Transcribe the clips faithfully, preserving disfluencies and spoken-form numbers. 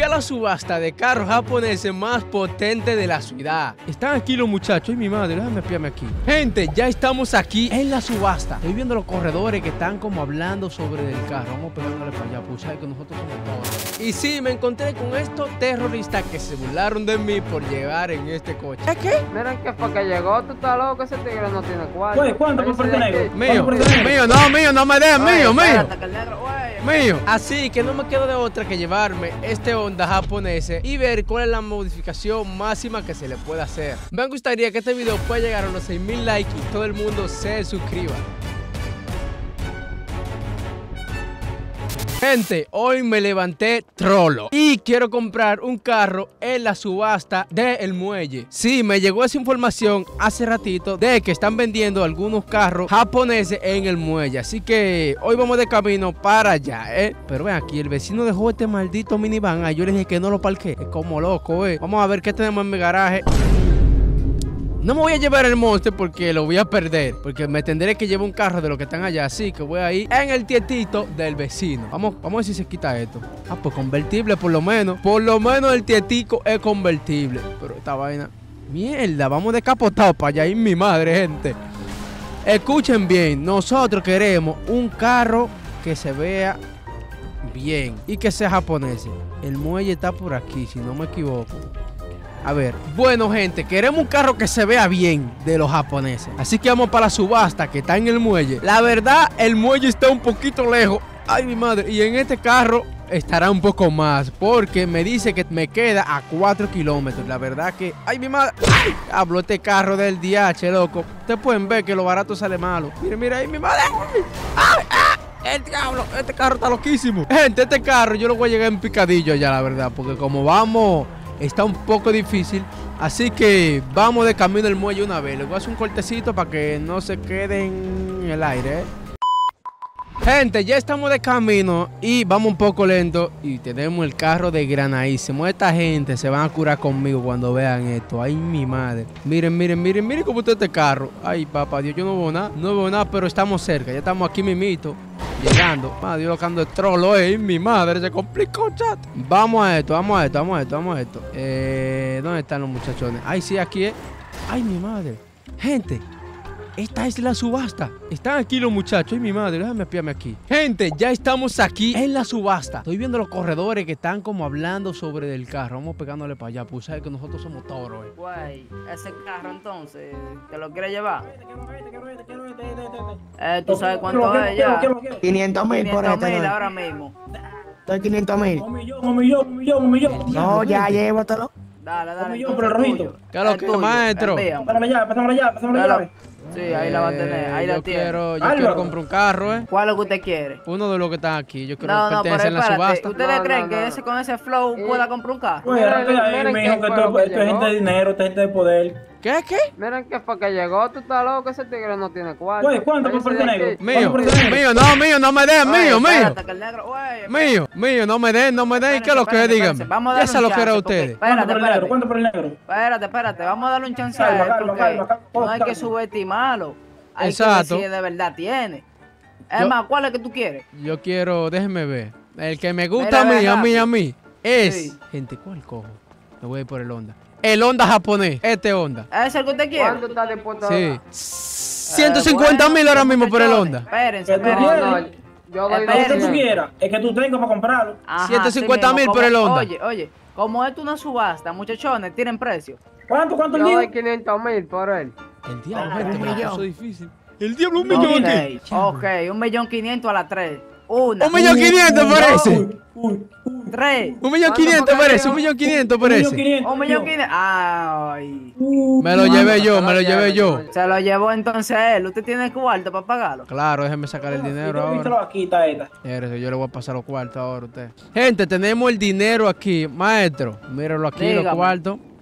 a la subasta de carros japoneses más potente de la ciudad. Están aquí los muchachos. Ay, mi madre, déjame espiarme aquí. Gente, ya estamos aquí en la subasta. Estoy viendo los corredores que están como hablando sobre el carro. Vamos pegándole para allá, pues sabes que nosotros somos todos. Y sí, me encontré con estos terroristas que se burlaron de mí por llegar en este coche. ¿Qué? ¿Qué? Miren que fue que llegó, tú estás loco, ese tigre no tiene cuarto. Güey, ¿cuánto por Puerto Negro? Mío, mío, no, mío, no me den, mío, mío. Espérate, que el negro, güey. Mío. Así que no me quedo de otra que llevarme este Honda japonés y ver cuál es la modificación máxima que se le puede hacer. Me gustaría que este video pueda llegar a los seis mil likes y todo el mundo se suscriba. Gente, hoy me levanté trolo y quiero comprar un carro en la subasta del muelle. Sí, me llegó esa información hace ratito de que están vendiendo algunos carros japoneses en el muelle. Así que hoy vamos de camino para allá, ¿eh? Pero ven aquí, el vecino dejó este maldito minivan. Ay, yo le dije que no lo parqué. Es como loco, ¿eh? Vamos a ver qué tenemos en mi garaje. No me voy a llevar el Monster porque lo voy a perder, porque me tendré que llevar un carro de los que están allá. Así que voy a ir en el tietito del vecino. Vamos, vamos a ver si se quita esto. Ah, pues convertible por lo menos. Por lo menos el tietico es convertible. Pero esta vaina... Mierda, vamos decapotado para allá. Y mi madre, gente. Escuchen bien. Nosotros queremos un carro que se vea bien y que sea japonés. El muelle está por aquí, si no me equivoco. A ver, bueno gente, queremos un carro que se vea bien de los japoneses. Así que vamos para la subasta que está en el muelle. La verdad, el muelle está un poquito lejos. Ay, mi madre. Y en este carro estará un poco más, porque me dice que me queda a cuatro kilómetros. La verdad que... Ay, mi madre. Ay, hablo este carro del D H, loco. Ustedes pueden ver que lo barato sale malo. Miren, mira ahí, mi madre. Ay, ay. El diablo, este carro está loquísimo. Gente, este carro yo lo voy a llegar en picadillo ya, la verdad. Porque como vamos... Está un poco difícil, así que vamos de camino al muelle una vez. Les voy a hacer un cortecito para que no se quede en el aire, ¿eh? Gente, ya estamos de camino y vamos un poco lento y tenemos el carro de granadísimo. Esta gente se van a curar conmigo cuando vean esto. Ay, mi madre. Miren, miren, miren, miren cómo está este carro. Ay, papá Dios, yo no veo nada. No veo nada, pero estamos cerca. Ya estamos aquí mimito. Llegando. Madre Dios, lo que ando de trolo, eh. Mi madre, se complicó, chat. Vamos a esto, vamos a esto, vamos a esto, vamos a esto. Eh, ¿dónde están los muchachones? Ay, sí, aquí es. Ay, mi madre. Gente, esta es la subasta. Están aquí los muchachos. Ay, mi madre, déjame espiarme aquí. Gente, ya estamos aquí en la subasta. Estoy viendo los corredores que están como hablando sobre el carro. Vamos pegándole para allá, pues sabes que nosotros somos toros, eh. Güey, ese carro entonces, ¿te lo quieres llevar? Eh, ¿tú sabes cuánto es ya? quinientos mil por quinientos este. mil ahora mismo. Estoy quinientos mil. Un millón, un millón, un millón, un millón. No, ya llévatelo. Dale, dale. Un millón, pero rojito. ¿Qué es lo que, maestro? Pásame allá, pásame allá, pásame allá. Sí, ahí la va a tener, ahí Eh, la yo tiene. quiero, yo Álvaro. quiero comprar un carro, eh. ¿Cuál es lo que usted quiere? Uno de los que están aquí. Yo quiero No, no, pero pertenecer en la espérate. subasta. ¿Ustedes No, creen no, que no. ese con ese flow pueda comprar un carro? Pues, Miren, mi hijo, que qué fue esto lo que esto es gente de llegó. dinero, esto es gente de poder. ¿Qué? ¿Qué? Miren que fue que llegó, tú estás loco, ese tigre no tiene cuarto. Güey, ¿cuánto por Ese Puerto de Negro? aquí. Mío, ¿Cuánto por Puerto Negro? mío, no, mío, no me den, Oye, mío, mío. espérate, que el negro, güey, Mío, mío, no me den, no me den. ¿Qué es lo que Espérate, digan? espérate, vamos a darle Esa un lo quiero a chance, porque- ustedes. ¿Cuánto Espérate, por el negro? espérate. ¿Cuánto por el negro? Espérate, espérate, vamos a darle un chance Calma, a él calma, porque calma, calma, no hay que calma. subestimarlo. Hay Exacto. que ver si de verdad tiene. Es Yo- más, ¿cuál es que tú quieres? Yo quiero, déjenme ver. El que me gusta Mira, a mí, ve a mí, rápido. a mí, es... Sí. Gente, ¿cuál cojo? Me voy a ir por el Honda. El Honda japonés, este Honda. ¿Es el que usted quiere? ¿Cuánto está dispuesto a Sí. dar? ciento cincuenta mil ahora mismo por el Honda. Espérense, ¿Qué tú espérense. quieres? No, no, yo doy Lo que tú doscientos. quieras, es que tú tengas para comprarlo. Ajá, ciento cincuenta así mil mismo, por el como- Honda. Oye, oye, como esto es una subasta, muchachones, tienen precio. ¿Cuánto, cuánto Yo el doy digo? quinientos mil por él. El diablo, Ah, gente, un me la millón. puso difícil. El diablo, un millón aquí. Ok, ok, un millón quinientos a las tres. Una, Un millón quinientos parece. Uy, uy, uy. tres, Un millón ¿Cuánto quinientos fue que parece, dijo? un millón quinientos Un millón parece. quinientos, un millón yo. quinientos. Ay, Uh, Me lo mano. llevé yo, me lo no, llevé ya, yo. ya. se lo llevó entonces él. ¿Usted tiene cuarto para pagarlo? Claro, déjeme sacar el dinero Sí, ahora. vístelo aquí, está esta. Espérese, yo le voy a pasar los cuartos ahora a usted. Gente, tenemos el dinero aquí. Maestro, míralo aquí, los Dígame. cuartos.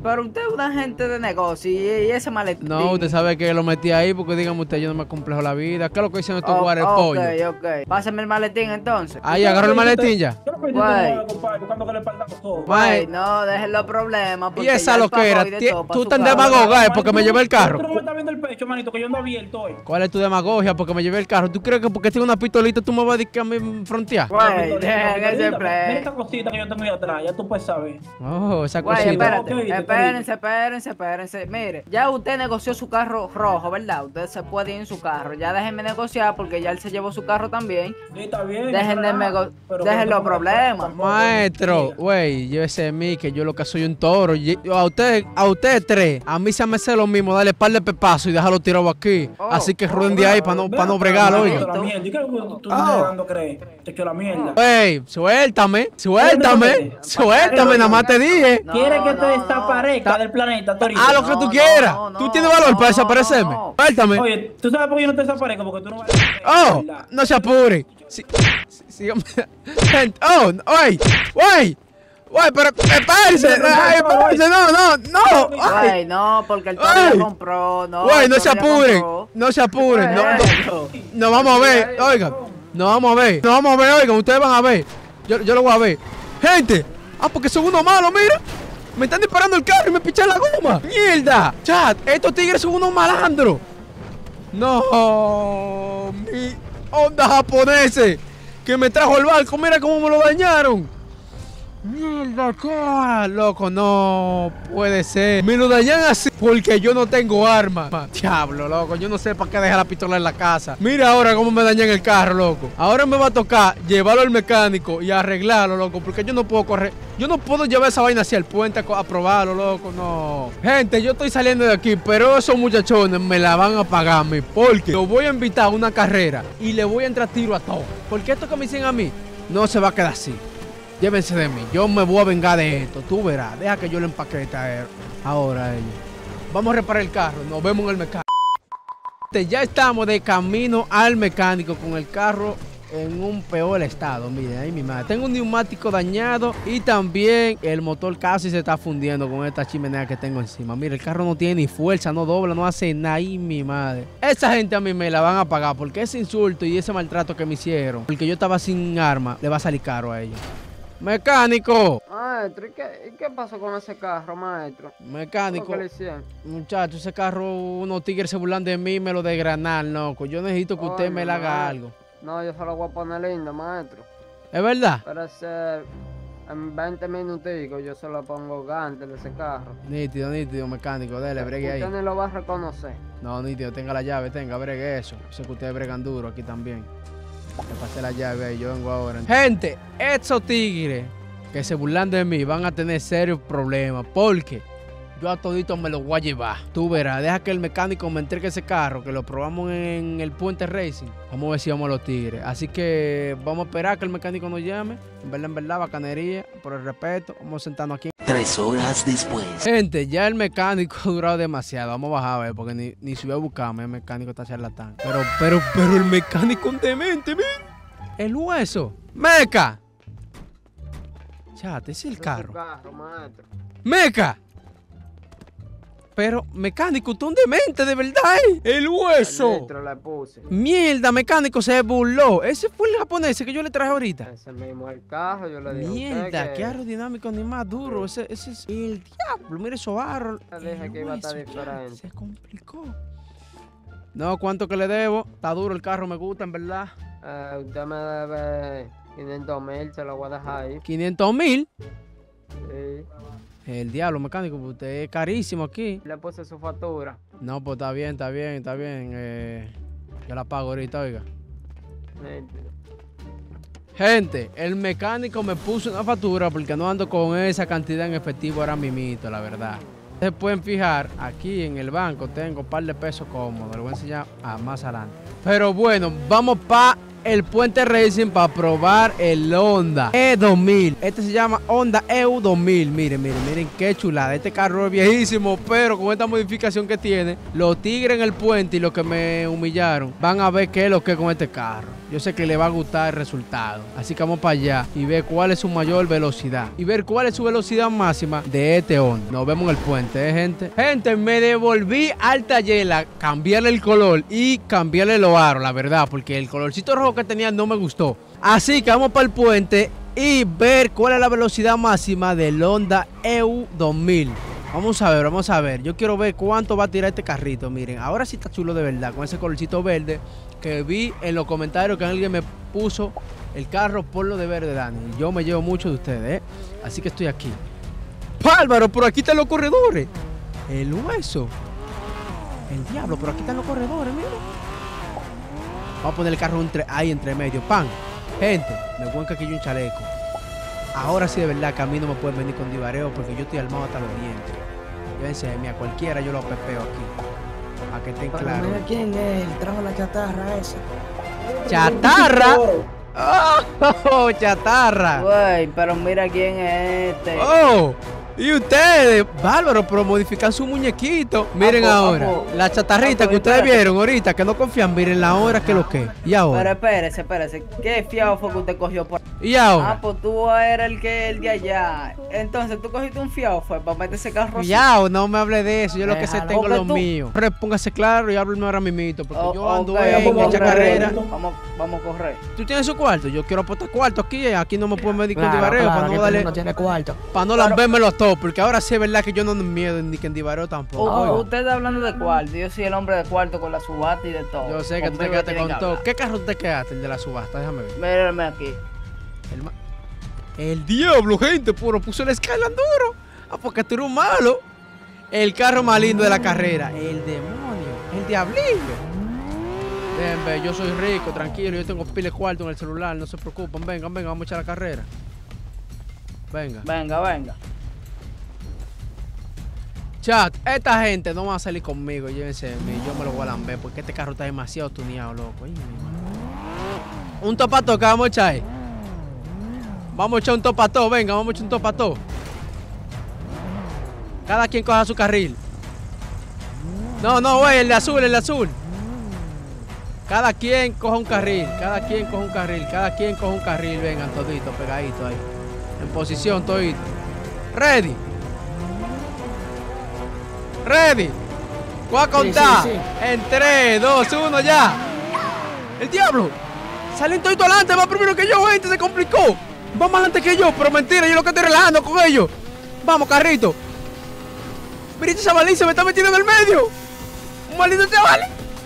Pero usted es un agente de negocio y, y ese maletín. No, usted sabe que lo metí ahí porque dígame usted, yo no me complejo la vida. ¿Qué es lo que dicen estos Oh, guares ok, pollo? ok. Pásame el maletín entonces. Ahí, agarró el maletín ya. Yo no pedí Güey. nada, compadre, buscando que le perdamos todo. Ay, Mae, no, dejen los problemas. y porque esa ya lo él que era. pagó y de Ti- todo pa' Tú su tan carro. demagoga, eh, porque me Tú- llevé el carro. Tú no me estás viendo el pecho, manito, que yo ando abierto hoy. ¿Cuál es tu demagogia? Porque me llevé el carro. ¿Tú crees que porque tengo una pistolita tú me vas a decir que a mí frontear? Güey, dejen ese Mira play. esta cosita que yo tengo ahí atrás, ya tú puedes saber. Oh, esa Güey, cosita. espérate, Ok, te espérense, espérense, espérense. Mire, ya usted negoció su carro rojo, ¿verdad? Usted se puede ir en su carro. Ya déjenme negociar porque ya él se llevó su carro también. Sí, está bien. Dejen de nego- dejen los problemas. Maestro, güey, yo ese es mí, que yo lo que soy un toro. Y- A usted, a ustedes tres, a mí se me hace lo mismo, darle par de pepazos y dejarlo tirado aquí. Oh, Así que ruden de ahí para no, pa no bregarlo, oiga. oiga. La mierda, ¿y qué es lo que tú me Oh. estás dando creer? Te echo la mierda. Wey, suéltame, suéltame, suéltame, nada más te dije. No, ¿Quieres que te no, desaparezca no. del planeta, Torito? Haz lo que No, tú no, quieras. no, no, Tú tienes valor no, para desaparecerme. no. Suéltame. Oye, ¿tú sabes por qué yo no te desaparezco? Porque tú no vas Oh, no se apure. Sí, sí, sí, gente, oh, oye, wey, wey, pero espérense, ay, espérense, no, no, no. Ay. Güey, no, porque el toro Ay. ya compró, no. Güey, el no toro se ya apuren, compró. no se apuren, no, no, Güey. nos vamos a ver, oigan, nos vamos a ver, nos vamos a ver, oigan, ustedes van a ver, yo, yo lo voy a ver. Gente, ah, porque son unos malos, mira, me están disparando el carro y me pichan la goma. Mierda, chat, estos tigres son unos malandros. No, mi onda japonese, que me trajo el barco, mira cómo me lo dañaron. Mierda, ¿qué? Loco, no puede ser. Me lo dañan así porque yo no tengo arma. Diablo, loco, yo no sé para qué dejar la pistola en la casa. Mira ahora cómo me dañan el carro, loco. Ahora me va a tocar llevarlo al mecánico y arreglarlo, loco, porque yo no puedo correr. Yo no puedo llevar esa vaina hacia el puente a, co- a probarlo, loco, no. Gente, yo estoy saliendo de aquí, pero esos muchachones me la van a pagar a mí, porque lo voy a invitar a una carrera y le voy a entrar tiro a todo. Porque esto que me dicen a mí no se va a quedar así. Llévense de mí, yo me voy a vengar de esto, tú verás, deja que yo le empaquete a él. Ahora a ellos. Vamos a reparar el carro, nos vemos en el mecánico. Ya estamos de camino al mecánico con el carro en un peor estado. Miren, ahí mi madre. Tengo un neumático dañado y también el motor casi se está fundiendo con esta chimenea que tengo encima. Mira, el carro no tiene ni fuerza, no dobla, no hace nada. Ahí mi madre. Esa gente a mí me la van a pagar porque ese insulto y ese maltrato que me hicieron, porque yo estaba sin arma, le va a salir caro a ellos. ¡Mecánico! Maestro, ¿y qué, y qué pasó con ese carro, maestro? Mecánico. ¿Qué le hicieron? Muchacho, ese carro, unos tigres se burlan de mí y me lo desgranan, loco. Yo necesito que usted Oye, me le haga maestro. algo. No, yo se lo voy a poner lindo, maestro. ¿Es verdad? Para ser en veinte minuticos yo se lo pongo gante de ese carro. Nítido, nítido, mecánico. Dele, bregue ahí. Usted ni lo va a reconocer. No, nítido, tenga la llave, tenga, bregue eso. Sé que ustedes bregan duro aquí también. Le pasé la llave ahí, yo vengo ahora. Gente, estos tigres que se burlan de mí van a tener serios problemas porque yo a toditos me los voy a llevar. Tú verás, deja que el mecánico me entregue ese carro, que lo probamos en el Puente Racing. Vamos a ver si vamos a los tigres. Así que vamos a esperar que el mecánico nos llame. En verdad, en verdad, bacanería, por el respeto. Vamos a sentarnos aquí. Tres horas después. Gente, ya el mecánico ha durado demasiado. Vamos a bajar a ver, porque ni, ni si voy a buscarme, el mecánico está charlatán. Pero, pero, pero el mecánico es un demente, mira. El hueso. ¡Meca! Chate, ese es el Ese es su carro. carro, maestro. ¡Meca! Pero, mecánico, tú un demente, de verdad, ¿eh? ¡El hueso! El litro le puse. Mierda, mecánico, se burló. Ese fue el japonés que yo le traje ahorita. Ese mismo es el carro, yo le dije a usted Mierda, que... qué aerodinámico ni más duro. Ese, ese es el diablo. Mira esos barros. Le dije El que iba a estar hueso, diferente. Se complicó. No, ¿cuánto que le debo? Está duro el carro, me gusta, en verdad. Eh, usted me debe quinientos mil, se lo voy a dejar ahí. quinientos mil. Sí. El diablo, mecánico, pues usted es carísimo aquí. Le puse su factura. No, pues está bien, está bien, está bien. Eh, yo la pago ahorita, oiga. Nítido. Gente, el mecánico me puso una factura porque no ando con esa cantidad en efectivo ahora mismito, la verdad. Se pueden fijar, aquí en el banco tengo un par de pesos cómodos. Lo voy a enseñar a más adelante. Pero bueno, vamos para el Puente Racing para probar el Honda E dos mil. Este se llama Honda E U dos mil. Miren, miren, miren qué chulada. Este carro es viejísimo, pero con esta modificación que tiene, los tigres en el puente y los que me humillaron van a ver qué es lo que es con este carro. Yo sé que le va a gustar el resultado. Así que vamos para allá y ver cuál es su mayor velocidad. Y ver cuál es su velocidad máxima de este Honda. Nos vemos en el puente, ¿eh, gente? Gente, me devolví al taller a cambiarle el color y cambiarle los aros, la verdad. Porque el colorcito rojo que tenía no me gustó. Así que vamos para el puente y ver cuál es la velocidad máxima del Honda E U dos mil. Vamos a ver, vamos a ver. Yo quiero ver cuánto va a tirar este carrito. Miren, ahora sí está chulo de verdad. Con ese colorcito verde que vi en los comentarios que alguien me puso el carro por lo de verde, Dani. Yo me llevo mucho de ustedes, ¿eh? Así que estoy aquí. ¡Bárbaro! Por aquí están los corredores. El hueso. El diablo, por aquí están los corredores, miren. Vamos a poner el carro entre, ahí entre medio. ¡Pam! Gente, me cuenca aquí yo un chaleco. Ahora sí de verdad que a mí no me pueden venir con divareo porque yo estoy armado hasta los dientes. Fíjense, a cualquiera yo lo pepeo aquí. Para que estén Pero claros. mira quién es, el trajo la chatarra esa. ¡Chatarra! ¡Oh! ¡Chatarra! Güey, pero mira quién es este. ¡Oh! ¿Y ustedes? Bárbaro, pero modifican su muñequito. Miren Apo, ahora. apo. La chatarrita Apo, que ustedes espérate. vieron ahorita, que no confían. Miren la hora que lo que. ¿Y Pero ahora? espérese, espérese. ¿Qué fiado fue que usted cogió por ¿Y Ah, ahora? pues tú eres el que el de allá. Entonces tú cogiste un fiado fue para meter ese carro así. Ya, no me hable de eso. Yo lo que sé Déjalo. tengo Porque lo tú- mío. Póngase claro y háblame ahora mismito. Porque Oh, yo ando ok, en vamos a mucha correr. carrera. Vamos, vamos a correr. ¿Tú tienes su cuarto? Yo quiero apostar cuarto aquí. Aquí no me pueden medir con Claro, divareo claro, para que no este darle. no tiene cuarto. Para no lambérmelo todo. Porque ahora sí es verdad que yo no tengo miedo ni que en divareo tampoco. U- Oiga. usted está hablando de cuarto. Yo soy el hombre de cuarto con la subasta y de todo. Yo sé que tú te Conmigo quedaste tienen con que todo. hablar. ¿Qué carro te quedaste? El de la subasta, déjame ver. Mírame aquí. El, ma- el diablo, gente, puro puso el Skyline duro. Ah, porque tú eres un malo. El carro más lindo de la carrera. El demonio, el diablillo. Déjenme ver, yo soy rico, tranquilo. Yo tengo pile cuarto en el celular, no se preocupen. Vengan, vengan, vamos a echar la carrera. Venga. Venga, venga. Chat, esta gente no va a salir conmigo. Llévense de mí, yo me lo voy a lamber porque este carro está demasiado tuneado, loco. Ay, mi madre. Un topato que vamos a echar ahí. Vamos a echar un topato, venga, vamos a echar un topato. Cada quien coja su carril. No, no, güey, el de azul, el de azul. Cada quien coja un carril, cada quien coja un carril, cada quien coja un carril. Vengan toditos, pegaditos ahí. En posición, todito. Ready. Ready. Voy a contar. Sí, sí, En tres, dos, uno, ya. El diablo. Salen todos adelante, va primero que yo, gente, se complicó. Va más adelante que yo, pero mentira, yo lo que estoy relajando con ellos. Vamos, carrito. Mira, ese chavalín se me está metiendo en el medio. Un maldito chaval.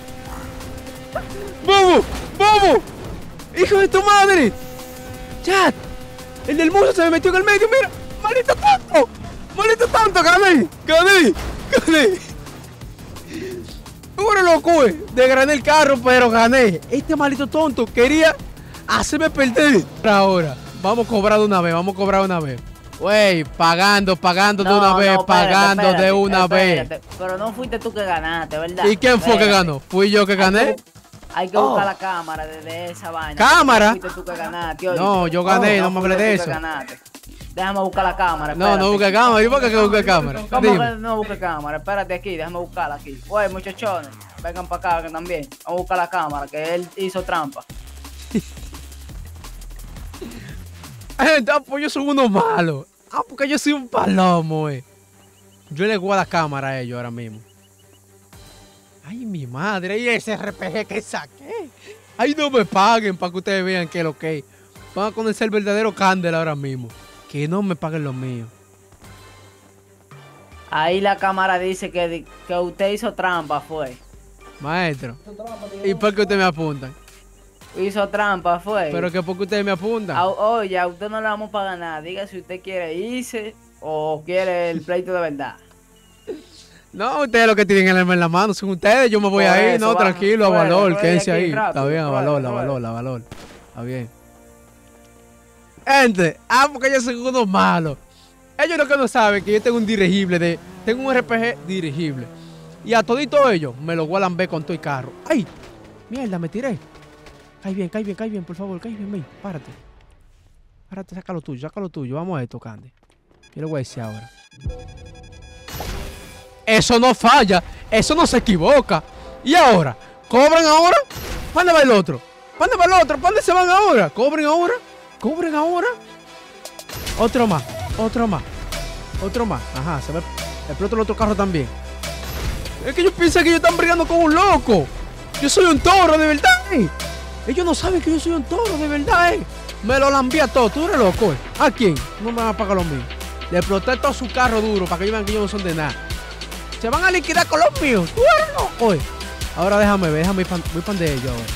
¡Vamos! ¡Vamos! ¡Hijo de tu madre! ¡Chat! El del muso se me metió en el medio, mira. ¡Maldito tonto! ¡Maldito tonto! ¡Gané! ¡Gané! ¡Gané! Bueno, loco, eh. Desgrané el carro, pero gané. Este maldito tonto quería hacerme perder. Ahora, vamos a cobrar de una vez, vamos a cobrar de una vez. Wey, pagando, pagando de No, una no, vez, espérate, pagando de espérate, una vez. espérate. Pero no fuiste tú que ganaste, ¿verdad? ¿Y quién fue que Espérate. ganó? ¿Fui yo que gané? Hay que Oh. buscar la cámara de, de esa vaina. ¿Cámara? No fuiste tú que ganaste, oíste. No, yo gané, Oh, no me fuiste hablé de tú que eso. ganaste. Déjame buscar la cámara. No, no espérate. busque cámara. ¿Y por qué que busque cámara? ¿Cómo Dime. que no busque cámara? Espérate aquí, déjame buscarla aquí. Oye, muchachones, vengan para acá que también. Vamos a buscar la cámara, que él hizo trampa. Gente, ah, pues yo soy uno malo. Ah, porque yo soy un palomo, eh. Yo le voy a la cámara a ellos ahora mismo. Ay, mi madre, y ese R P G que saqué. Ay, no me paguen para que ustedes vean que es lo que es. Van a conocer el verdadero Candela ahora mismo. Que no me paguen los míos. Ahí la cámara dice que, que usted hizo trampa, fue. Maestro. ¿Y por qué ustedes me apuntan? Hizo trampa, fue. ¿Pero que por qué ustedes me apuntan? A- Oye, a usted no le vamos a pagar nada. Diga si usted quiere irse o quiere el pleito de verdad. No, ustedes lo que tienen el arma en la mano son ustedes. Yo me voy Por a ir, eso, no, vamos, tranquilo, a rueda, valor, rueda quédense aquí ahí. rápido, Está bien, a rueda, valor, a rueda. valor, a valor. Está bien. Gente, ah, porque ellos son unos malos. Ellos lo que no saben que yo tengo un dirigible de. Tengo un R P G dirigible. Y a todito ellos me lo voy a lamber con todo el carro. ¡Ay! Mierda, me tiré. Cae bien, cae bien, cae bien, por favor, cae bien, ven. Párate. Párate, saca lo tuyo, saca lo tuyo. Vamos a esto, Candy. Yo le voy a decir ahora. Eso no falla. Eso no se equivoca. ¿Y ahora? ¿Cobran ahora? ¿Cuándo va el otro? ¿Para dónde va el otro? ¿Para dónde se van ahora? ¿Cobren ahora? ¿Cobren ahora? Otro más, otro más, otro más. Ajá, se ve. Explota el otro carro también. Es que ellos piensan que ellos están brigando con un loco. Yo soy un toro, de verdad. Eh. Ellos no saben que yo soy un toro, de verdad. Eh. Me lo lambía todo. ¿Tú eres loco? Eh. ¿A quién? No me van a pagar lo mío. Le exploté todo su carro duro para que ellos vean que ellos no son de nada. Se van a liquidar con los míos. ¿Tú eres loco? Eh. Ahora déjame ver, déjame ir pan, voy pan de ellos ahora.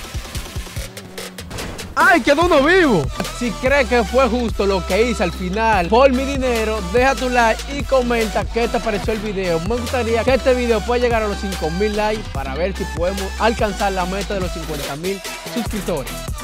¡Ay, quedó uno vivo! Si crees que fue justo lo que hice al final por mi dinero, deja tu like y comenta qué te pareció el video. Me gustaría que este video pueda llegar a los cinco mil likes para ver si podemos alcanzar la meta de los cincuenta mil suscriptores.